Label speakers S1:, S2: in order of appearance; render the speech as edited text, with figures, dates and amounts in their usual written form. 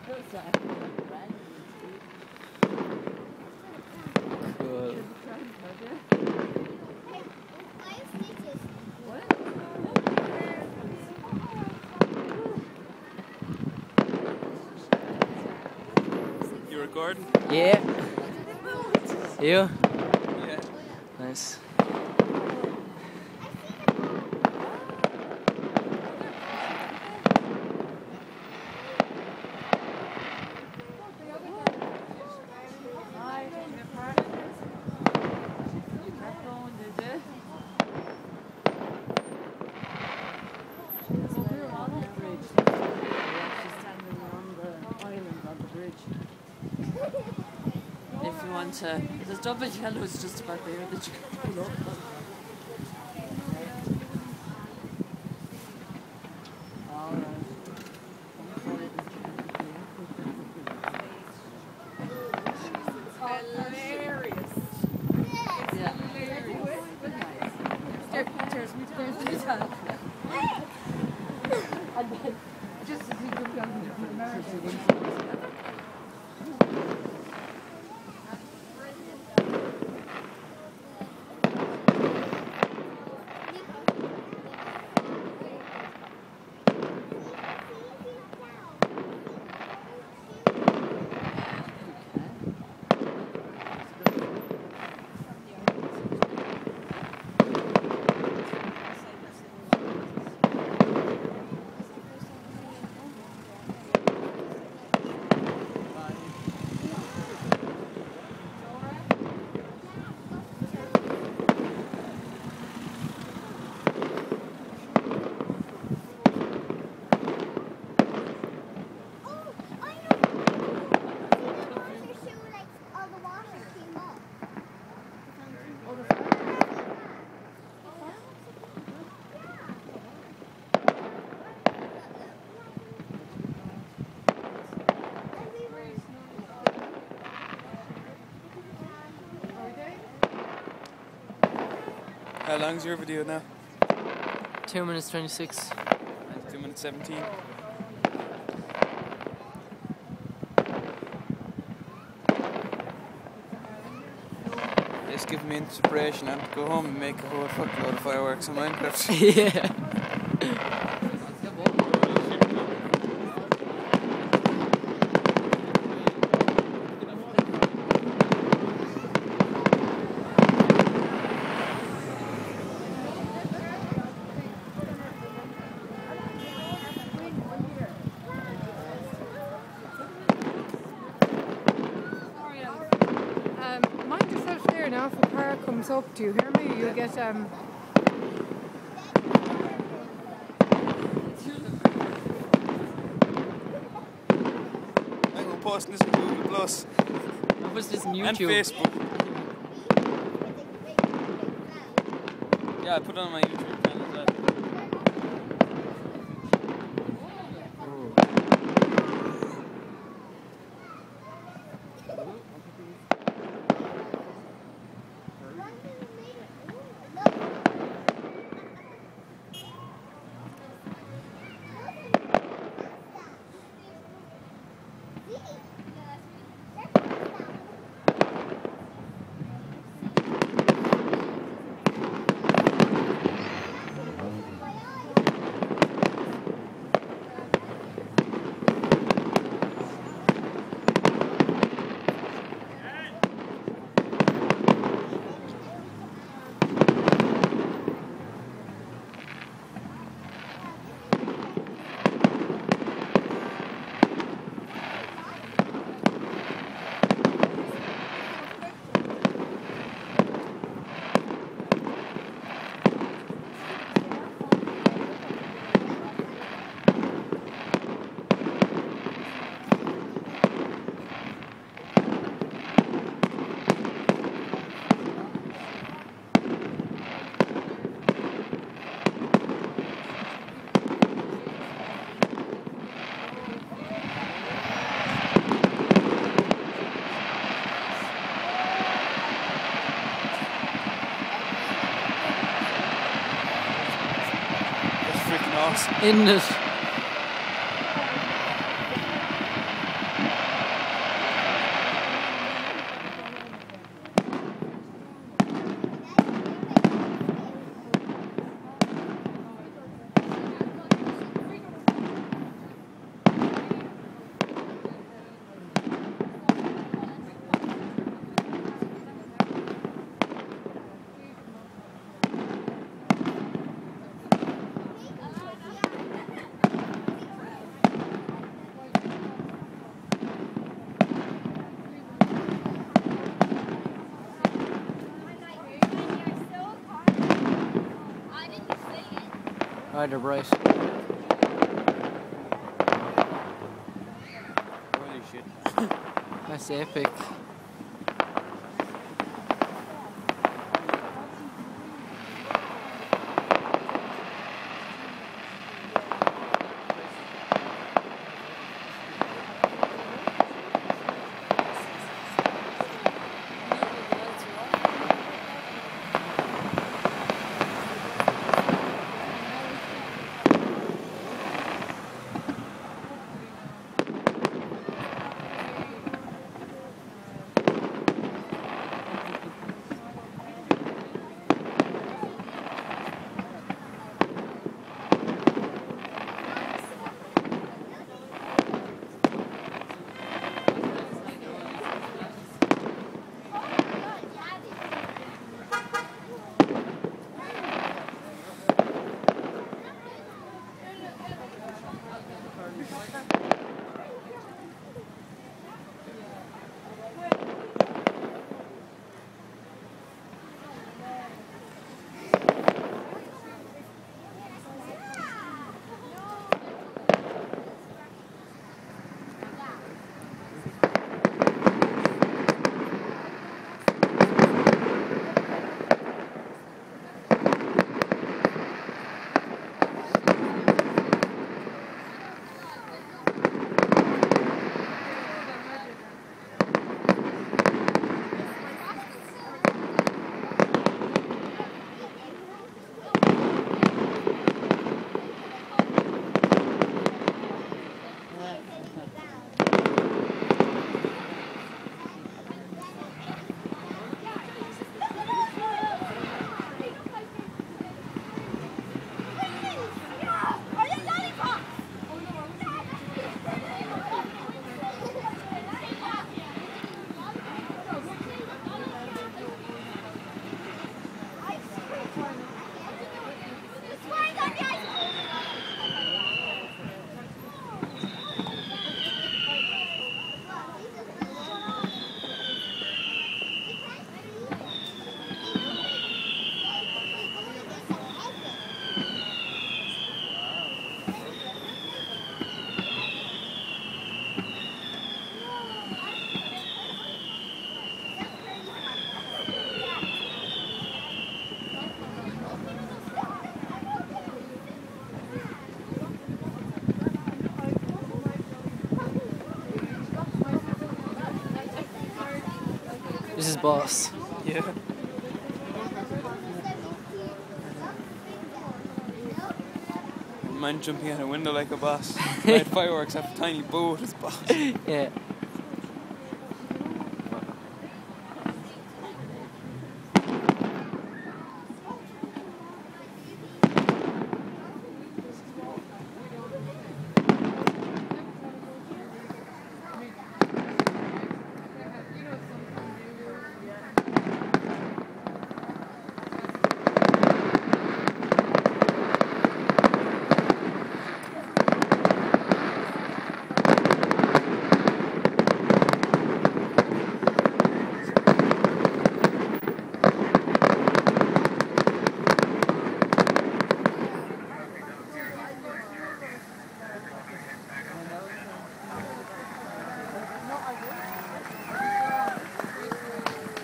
S1: Cool.
S2: You recording?
S1: Yeah. You?
S2: Yeah.
S1: Nice.
S3: If you want to, the double yellow is just about there that you can pull up.
S4: Hilarious.
S3: Yeah.
S4: Cheers, me to and then, just as he comes down to the American.
S2: How long's your video now?
S1: 2 minutes 26.
S2: 2 minutes 17. It's giving me inspiration. I have to go home and make a whole fuckload of fireworks on Minecraft.
S1: Yeah.
S4: Mind yourself there now if a car comes up. Do you hear me? You'll get
S2: I'm going to post this on Google Plus
S1: What's this on
S2: and
S1: YouTube?
S2: Facebook. Yeah, I put it on my YouTube channel as well.
S1: In it. Oh, they're bright.
S2: Holy shit.
S1: That's epic. This is boss.
S2: Yeah. Man jumping out a window like a boss. Right, fireworks have a tiny boat as boss.
S1: Yeah.